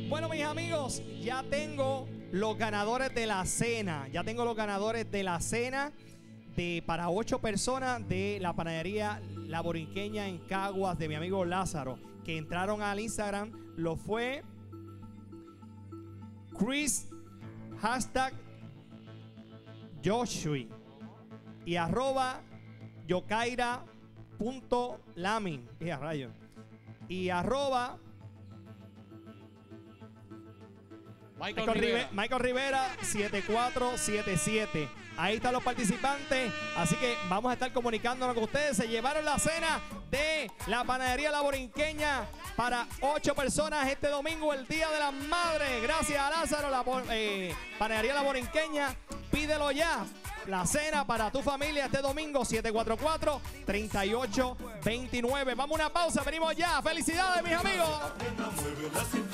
Bueno, mis amigos, ya tengo los ganadores de la cena. Ya tengo los ganadores de la cena para 8 personas de la panadería La Borinqueña en Caguas, de mi amigo Lázaro, que entraron al Instagram. Lo fue Chris, hashtag Joshua y @yokaira.lamin y Michael Rivera 7477. Ahí están los participantes. Así que vamos a estar comunicándonos con ustedes. Se llevaron la cena de la panadería La Borinqueña para 8 personas este domingo, el Día de las Madres. Gracias a Lázaro, la panadería La Borinqueña. Pídelo ya. La cena para tu familia este domingo, 744-3829. Vamos a una pausa, venimos ya. ¡Felicidades, mis amigos!